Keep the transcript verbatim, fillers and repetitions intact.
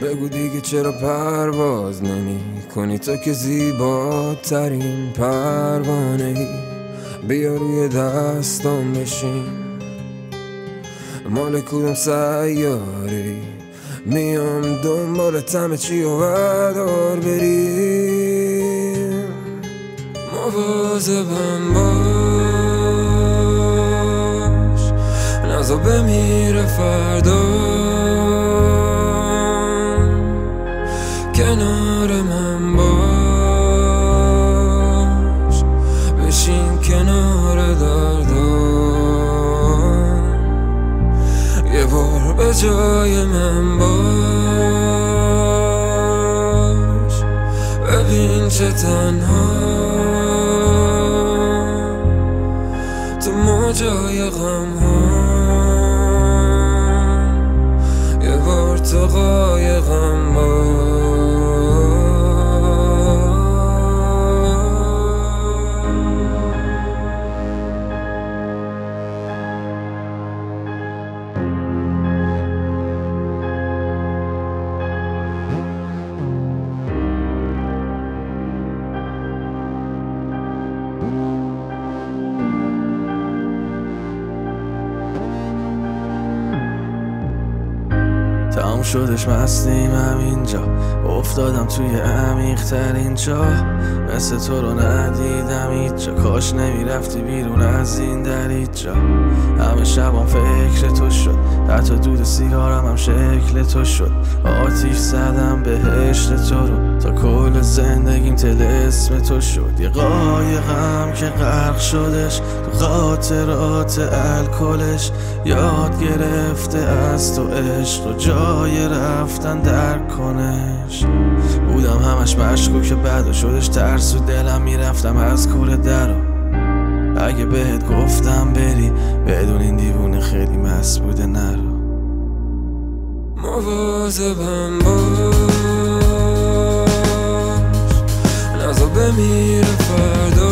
بگو دیگه چرا پرواز نمی کنی تو که زیباترین پروانه ای. بیا روی دستم بشین، مال کدوم سیاری میام دنبالت همه چی و بردار بریم. مواظبم باش نزا بمیره فردا، کنار من باش بشین کنار دردم، یه بار به جای من باش ببین چه تنها تو موجای غم ها، یه بار تو قایقم باش. تمام شدش مستیم همینجا، افتادم توی عمیق ترین جا، مثل تو رو ندیدم هیچ جا، کاش نمیرفتی بیرون از این در هیچ جا. همه شبام فکر تو شد، حتی دود سیگارم هم شکل تو شد. آتیش زدم بهشت تو رو تا کل زندگیم طلسم تو شد. یه قایقم که غرق شدش تو خاطرات الکلش، یاد گرفته از تو عشق و جای رفتن در کنش. بودم همش مشکوک بعد شدش ترس و دلم میرفتم از کوره درو. اگه بهت گفتم بری بدون این دیوونه خیلی مست بوده نرو. مواظبم باش نزا بمیره فردا،